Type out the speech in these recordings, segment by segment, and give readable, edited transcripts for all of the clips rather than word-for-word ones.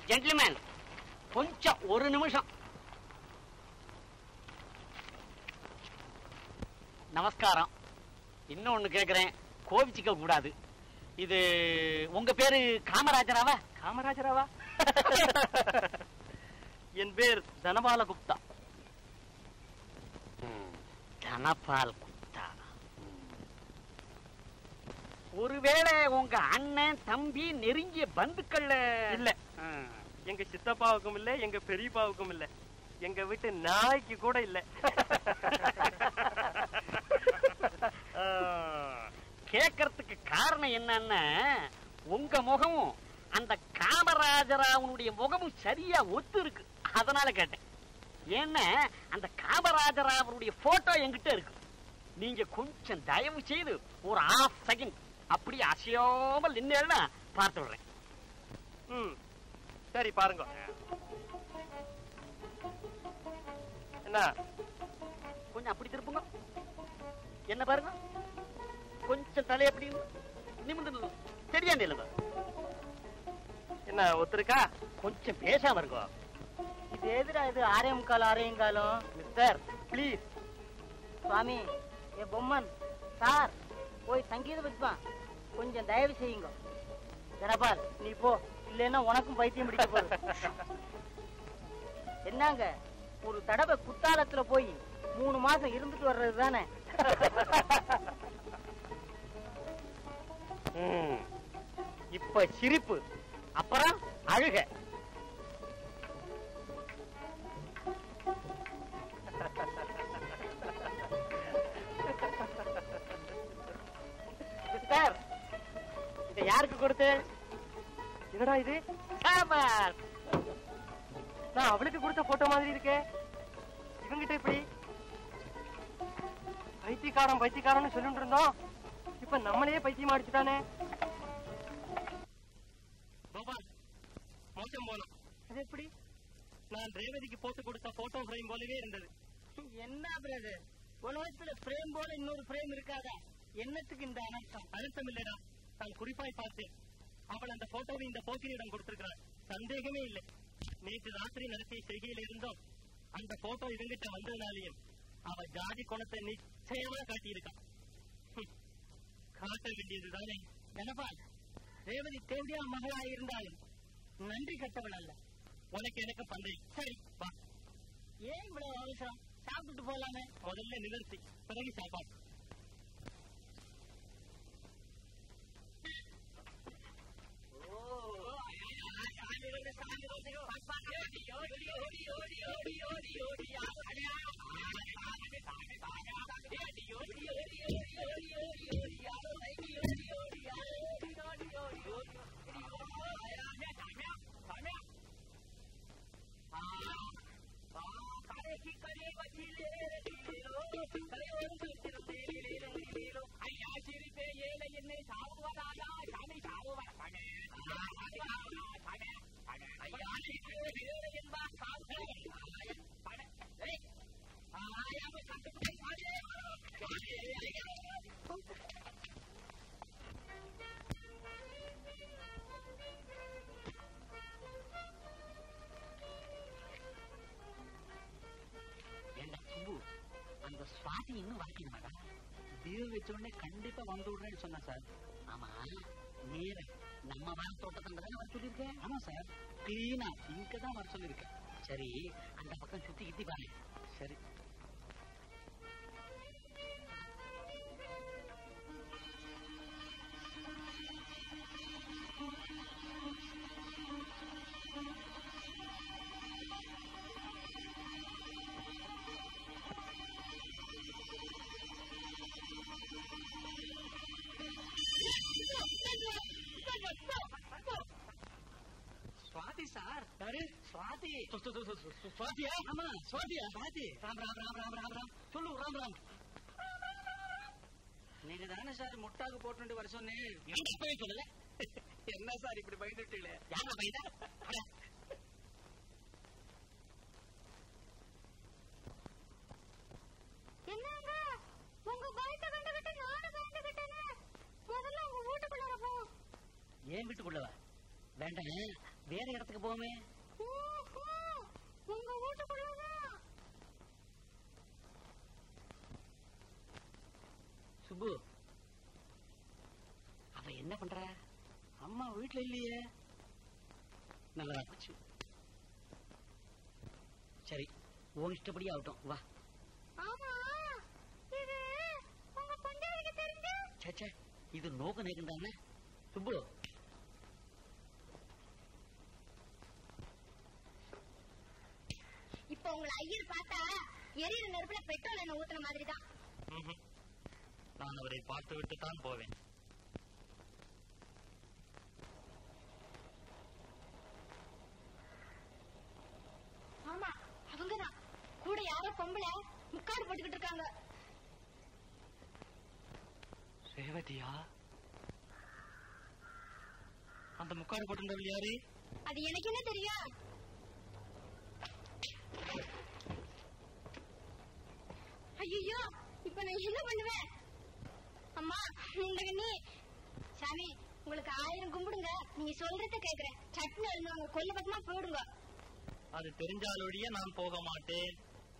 Gentleman, கொஞ்சம் ஒரு நிமிஷம். நமஸ்காரம். இன்னொன்னு கேக்குறேன், கோவிச்சுக்க கூடாது. இது உங்க பேரு காமராஜராவா? காமராஜராவா? என் பேர் தனபால குப்தா. தனபால் குப்தா. ஒருவேளை உங்க அண்ணன் தம்பி நெருங்கிய பந்துக்கள் இல்ல. எங்க சித்தப்பாவுக்கும் இல்ல, எங்க பெரியப்பாவுக்கும் இல்ல, எங்க வீட்டு நாய்க்கு கூட இல்ல. கேட்கறதுக்கு காரணம் என்னன்னா, உங்க முகமும் அந்த காமராஜராவனுடைய முகமும் சரியா ஒத்து இருக்கு. அதனால கேட்டேன். ஏன்னா அந்த காமராஜராவனுடைய போட்டோ என்கிட்ட இருக்கு. நீங்க கொஞ்சம் தயவு செய்து ஒரு 1/2 செகண்ட் அப்படியே அசையாமல் நின்னா பார்த்து விடுறேன். சரி, பாருங்க. என்ன கொஞ்சம் அப்படி திருப்புங்க. என்ன பாருங்க, கொஞ்சம் தலையை அப்படி நிமிர்ந்து சரியா நில்லுங்க. என்ன ஒத்துருக்கா? கொஞ்சம் பேசாம இருக்கோ. இது எதுடா இது? 6:45 மிஸ்டர் ப்ளீஸ். சுவாமி, ஏ பொம்மன் சார், போய் சங்கீதம் வச்சுப்பான். கொஞ்சம் தயவு செய்யுங்க. தனபால், நீ போ, இல்லைன்னா உனக்கும் பைத்தியம் பிடிக்க போகுது. என்னங்க, ஒரு தடவை குத்தாலத்துல போய் 3 மாசம் இருந்துட்டு வர்றது தானே. இப்ப சிரிப்பு, அப்புறம் அழுக. சார், இதை யாருக்கு கொடுத்து? என்னடா இது? நான் அவளுக்கு கொடுத்த போட்டோ மாதிரி இருக்கே. இவங்கிட்ட எப்படி? பைத்தியக்காரன் பைத்தியக்காரன்னு சொல்லிட்டு இருந்தோம், இப்ப நம்மளையே பைத்தியமா அடிச்சுட்டானே. மோசம் போனோம். அது எப்படி? நான் ரேவதிக்கு போட்டு கொடுத்த போட்டோ ஃப்ரேம் போலவே இருந்தது. என்ன பிரதர், உலகத்துல பிரேம் போல இன்னொரு பிரேம் இருக்காதா? என்னத்துக்கு இந்த அனர்த்தம்? அழுத்தம் இல்லடா, நான் குறிப்பாய் பார்த்தேன். அவள் அந்த போட்டோவை இந்த போக்கிரியிடம் கொடுத்திருக்கிறாள். சந்தேகமே இல்லை. நேற்று ராத்திரி நடத்திய செய்கையில இருந்தோம் அந்த போட்டோ இவங்கிட்ட வந்ததுனாலையும் அவ ஜாதி குணத்தை நிச்சயமா காட்டியிருக்கான். காட்ட வேண்டியதுதானே. தனபால், ரேவதி தேவடியா மகளா இருந்தாலும் நன்றி கட்டவள் அல்ல. உனக்கு எனக்கு பந்தயம். சரி வா. ஏன் இவ்வளவு அவசரம்? சாப்பிட்டுட்டு போலாமே. முதல்ல நிவர்த்தி, பிறகு சாப்பாடு. சுவாதி இன்னும் வாக்கிட மாட்டா. தீவு வச்ச உடனே கண்டிப்பா வந்து விடுறேன்னு சொன்னா சார். ஆமா, நேர நம்ம வார தோட்டத்தில் வர சொல்லியிருக்கேன். ஆமா சார், கிளீனா இங்கதான் வர சொல்லியிருக்கேன். சரி, அந்த பக்கம் சுத்தி கித்தி பாரு. சரி. சுவாதி சார். யாரு? சுவாதி. சுவாதியா? ஆமா, சுவாதியா? சுவாதி. ராம் ராம் ராம் ராம் ராம் ராம். சொல்லு ராம் ராம். நீங்க தானே சார் முட்டாக்கு போட்டு வர சொன்னேன். எப்பவே சொல்லல. என்ன சார் இப்படி பயந்துட்டீங்களே? யாரா பயந்தா? என்னங்க, உங்க பயத்தை கண்டுகிட்டு நானும் பயந்துகிட்டேன். முதல்ல உங்க வீட்டுக்குள்ள போ. ஏன் வீட்டுக்குள்ளவா? வேண்டாம், வேற இடத்துக்கு போமே. உங்க வீட்டுக்குள்ளதான். சுப்பு, அவ என்ன பண்ற? அம்மா வீட்டுல இல்லையே. நல்லா போச்சு. சரி, உன் இஷ்டப்படி ஆகட்டும், வா. ஆமா, இது உங்க பொண்டாட்டிக்கு தெரிஞ்சு? சே, இது நோக்க நேக்கம் தானே. சுப்பு, இப்ப உங்களை ஐயர் பார்த்தா எரியிற நெருப்புல பெட்ரோல் என்ன ஊத்துன மாதிரிதான். நான் அவரை பார்த்து விட்டு தான் போவேன். ஆமா, அவங்கதான். கூட யாரோ பொம்பளை முக்காடு போட்டுக்கிட்டு இருக்காங்க. ரேவதியா? அந்த முக்காடு போட்டுண்டவள் யாரு? அது எனக்கு என்ன தெரியும்? ஐயோ, இப்ப நான் என்ன பண்ணுவேன்? அம்மா, இந்த கண்ணி. சாமி, உங்களுக்கு 1000 கும்பிடுங்க. நீங்க சொல்றத கேக்குறேன். சட்னி இருந்தாங்க, கொல்ல பக்கமா போடுங்க. அது தெரிஞ்சாலோடைய நான் போக மாட்டேன்.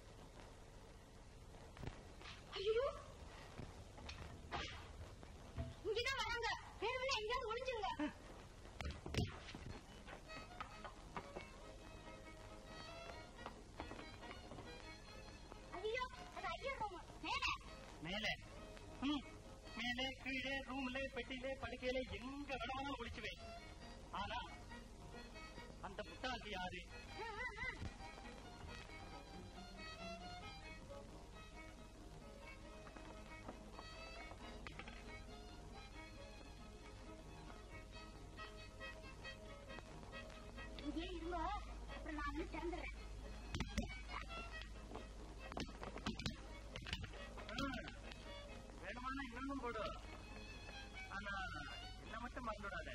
ஐயோ, இங்கதான் வராங்க. வேணும்னா எங்கேயாவது ஒளிஞ்சுங்க. ஐயோ, அது ஐயர் ரூம். மேலே மேலே கீழே ரூம்ல பெட்டியில படுக்கையில எங்க வேணாலும் ஒழிச்சுவேன். ஆனா அந்த முட்டாளி யாரு? இங்கே இருங்க, அப்புறம் நான் வந்து திறந்துடுறேன். வேணுமான இன்னொன்னும் போடு. ஆனா என்ன மட்டும் மறந்துடாத.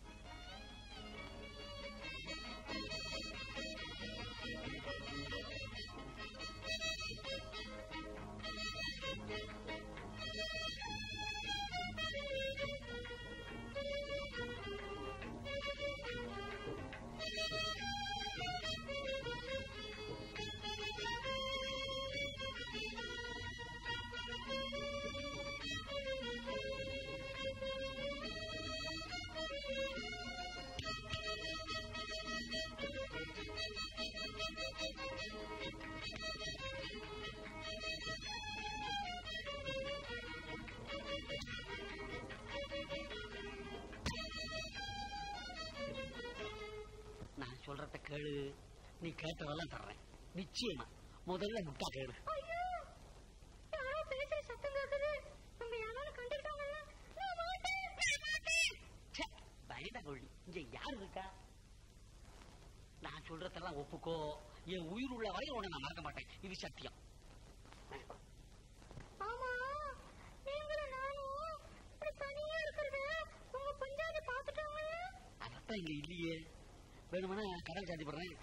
நான் சொல்றத கேளு. நீ கேட்டதெல்லாம் தர்றேன் நிச்சயமா. முதல்ல முட்டா கேளு. யாரோ பேசுற சத்தம் கேக்குது. நம்ம யாராலும் கண்டுக்கிட்டாங்க. பயந்த கொள்ளி, இங்க யாரு இருக்கா? நான் சொல்றதெல்லாம் ஒப்புக்கோ. என் உயிர் உள்ள வரை உன்னை நான் மறக்க மாட்டேன். இது சத்தியம். ஆமா, நீங்களும் நானும் இப்படி தனியா இருக்கிறது உங்க பஞ்சாயத்து பாத்துட்டாங்க. அதத்தான் இங்க இல்லையே. வேணுமானா கடல் சாத்தி போடுறேன்.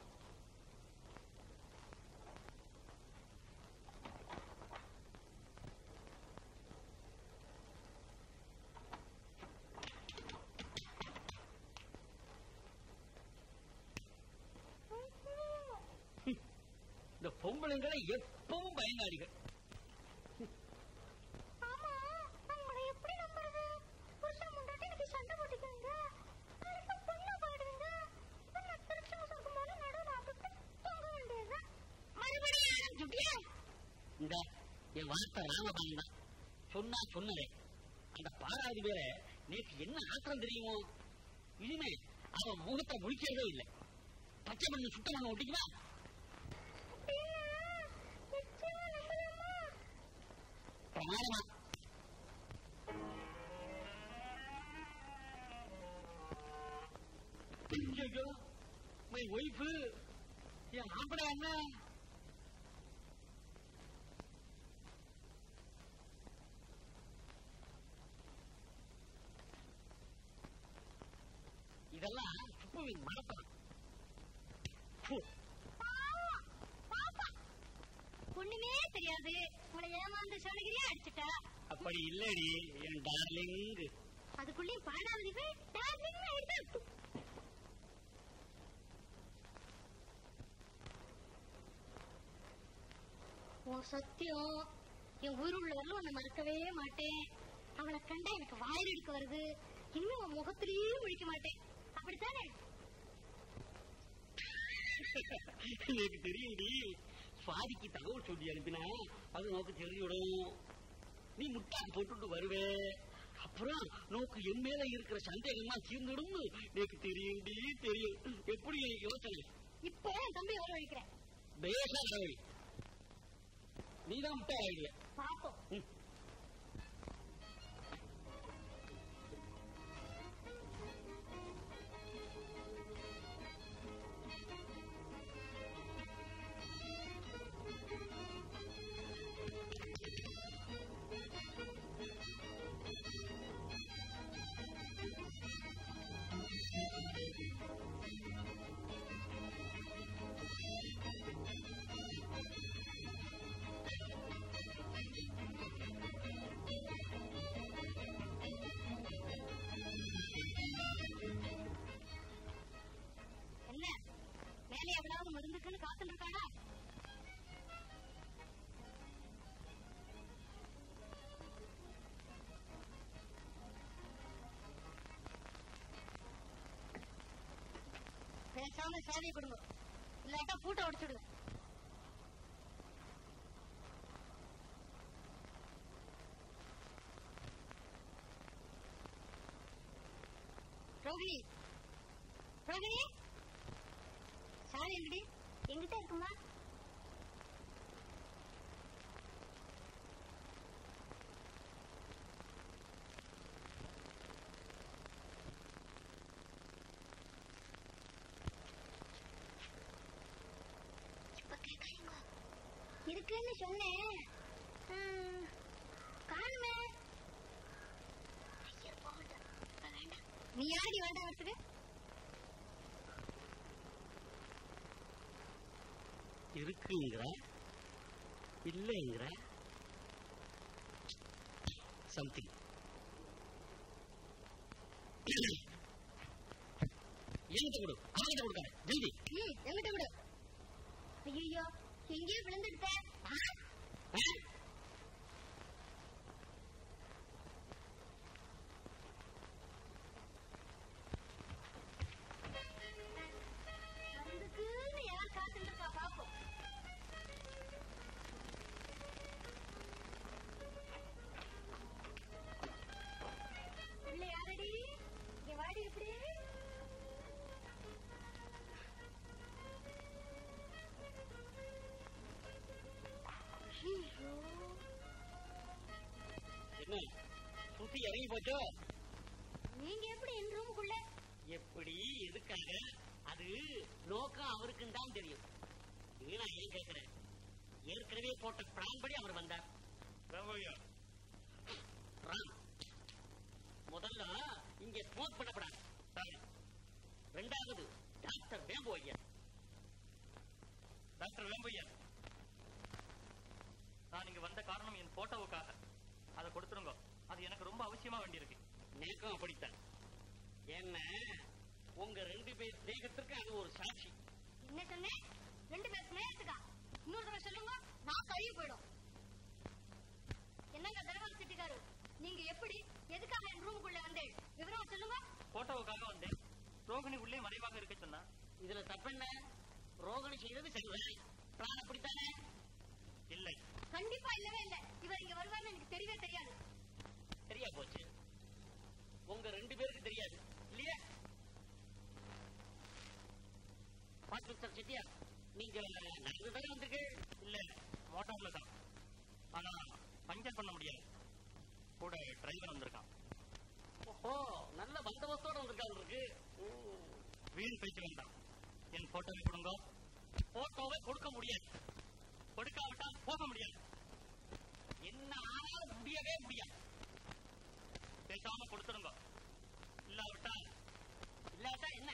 இந்த பொம்பளைங்களை எப்பவும் பயங்காடிகள். ஆமா, உங்களை எப்படி நம்புறது? புருஷன் முன்னாடி எனக்கு சண்டை போட்டுக்கங்க. நாளைக்கு பொண்ணு பாடுவீங்க. நான் திருச்சி சொல்லும் போது நடுவில் ஆப்பிட்டு தூங்க வேண்டியதுதான். மறுபடியும் சுட்டியா? இந்த என் வார்த்தை ராமபாணி தான். சொன்னா சொன்னதே. அந்த பாராதி பேர நேற்று என்ன ஆத்திரம் தெரியுமோ? இனிமே அவன் முகத்தை முடிக்கிறதே இல்லை. பச்சை மண்ணு சுத்த மண்ணு ஒட்டிக்குவா. பிரமாதமா மை ஒய்ஃபு என் மாப்பிட என்ன இதெல்லாம் சுப்புவின் மனப்படம். ஒண்ணுமே தெரியாது. உங்களை ஏமாந்து சொல்லுகிறியா அடிச்சுட்டா? அப்படி இல்லடி என் டார்லிங். அதுக்குள்ளேயும் பாடாது டார்லிங். உன் சத்தியம் என் உயிருள்ளவர்களும் உன்னை மறக்கவே மாட்டேன். அவளை கண்டா எனக்கு வாயில் எடுக்க வருது. இனிமே உன் முகத்திலேயே முழிக்க மாட்டேன். அப்படித்தானே? எனக்கு தெரியும்டி. சுவாதிக்கு தகவல் சொல்லி அனுப்பினா அது நோக்கு தெரிஞ்சுடும். நீ முட்டாக்கு போட்டுட்டு வருவே. அப்புறம் நோக்கு என் மேல இருக்கிற சந்தேகமா தீர்ந்துடும். எனக்கு தெரியும்டி, தெரியும். எப்படி யோசனை? இப்போ என் தம்பி வர வைக்கிறேன். பேசா தகவல் நீதான் முட்டா ஆயிடுல. பாப்போம். மேலே எவ்வளவு மருந்துக்குன்னு காத்துட்டு இருக்கானா? பேசாம சேவையை கொடுங்க, இல்லாட்டா பூட்டை உடைச்சுடுவேன். ரோகிணி, ரோகிணி, சாரி எங்கடி? எங்கிட்ட இருக்குமா? இப்ப கேட்கறீங்க இருக்குன்னு சொன்னேன். காணுமே. நீ யாடி வேண்டாம் வரத்துக்கு? இருக்குங்கிற இல்லைங்கிற சம்திங். எங்கிட்ட கொடு, அவங்கிட்ட கொடுக்காத, ஜல்தி. எங்கிட்ட கொடு. ஐயோ, எங்கேயோ விழுந்துட்டேன். என்ன சுத்தி இறங்கி போச்சோ? நீங்க எப்படி என் ரூமுக்குள்ள? எப்படி, எதுக்காக? அது நோக்கம் அவருக்குன்னு தான் தெரியும். நீ நான் ஏன் கேட்கிறேன்? ஏற்கனவே போட்ட பிளான் படி அவர் வந்தார். ராம், முதல்ல இங்க ஸ்மோக் பண்ணப்படாது. ரெண்டாவது டாக்டர் வேம்பு ஐயா. டாக்டர் வேம்பு ஐயா, நான் இங்க வந்த காரணம் என் போட்டோவுக்காக. அதை கொடுத்துருங்க, அது எனக்கு ரொம்ப அவசியமா வேண்டியிருக்கு. நேக்கம் அப்படித்தான். என்ன, உங்க 2 பேர் தேகத்திற்கு அது ஒரு சாட்சி. என்ன சொன்னேன்? 2 பேர் ஸ்நேகத்துக்கா? இன்னொரு தடவை சொல்லுங்க, நான் கழுவி போயிடும். என்னங்க தரவால் சிட்டிக்காரு, நீங்க எப்படி எதுக்காக என் ரூமுக்குள்ள வந்தேன்? விவரமா சொல்லுங்க. போட்டோவுக்காக வந்தேன். ரோகிணி உள்ளே மறைவாக இருக்க சொன்னா. இதுல தப்பென்ன? ரோகிணி செய்தது சரிதான். பிளான் அப்படித்தானே? இல்லை, கண்டிப்பா இல்லவே இல்லை. இவர் இங்க வருவார்னு எனக்கு தெரியவே தெரியாது. சரியா போச்சு. உங்க 2 பேருக்கு தெரியாது இல்லையா? மிஸ்டர் செட்டியா, நீங்க நடந்து தானே வந்திருக்கு? இல்ல, மோட்டார்ல தான். ஆனா பஞ்சர் பண்ண முடியாது. கூட டிரைவர் வந்திருக்கான். ஓஹோ, நல்ல பந்தோபஸ்தோட வந்திருக்காங்க இருக்கு. வீண் பேச்சு வேண்டாம். என் போட்டோவை கொடுங்க. போட்டோவை கொடுக்க முடியாது. கொடுக்காவிட்டால் போக முடியாது. என்ன ஆனாலும் முடியவே முடியாது. பேசாம கொடுத்துருங்க. இல்லாவிட்டா என்ன?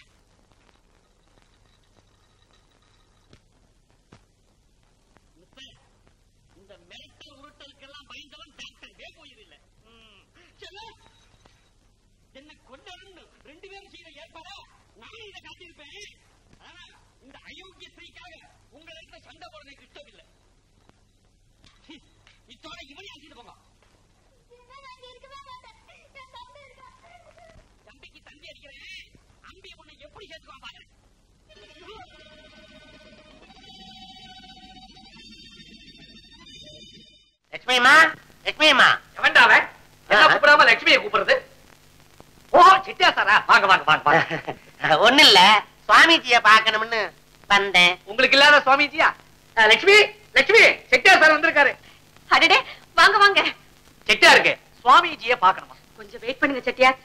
இந்த மிரட்டல் உருட்டலுக்கெல்லாம் பயந்தவன் டாக்டர் வேம்பு இல்லை. என்ன கொண்டு 2 பேரும் செய்த ஏற்பாட நான் இதை காட்டியிருப்பேன். ஆனா இந்த அயோக்கிய ஸ்திரீக்காக உங்களை சண்டை போட எனக்கு இஷ்டம் இல்லை. அடிச்சவன இவனையும் அடிச்சிட்டு போங்க. தம்பிக்கு தம்பி அடிக்கிறேன், அம்பி உன்னை எப்படி சேர்த்துக்கான் பாக்குறேன். லட்சுமியம்மா, லட்சுமியம்மா. எவன்டாவ என்ன கூப்பிடாம லட்சுமியை கூப்பிடுறது? ஓ சிட்டியா சாரா, வாங்க வாங்க வாங்க வாங்க. ஒண்ணு இல்ல, சுவாமிஜிய பாக்கணும்னு வந்தேன். உங்களுக்கு இல்லாத சுவாமிஜியா? லட்சுமி லட்சுமி, செட்டியார் சார் வந்திருக்காரு. அடடே, வாங்க வாங்க. செட்டியாருக்கு சுவாமிஜியை பார்க்கணுமா? கொஞ்சம் வெயிட் பண்ணுங்க செட்டியார்.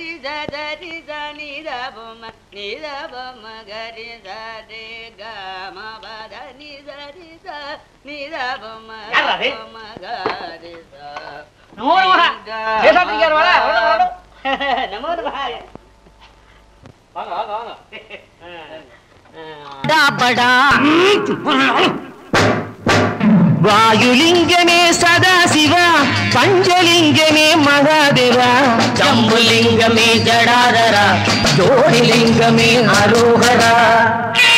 வாயுலிங்கமே சதாசிவா, பஞ்சலிங்கமே மகாதேவா, ஜம்புலிங்கமே ஜடாதரா, ஜோடிலிங்கமே அரோகரா.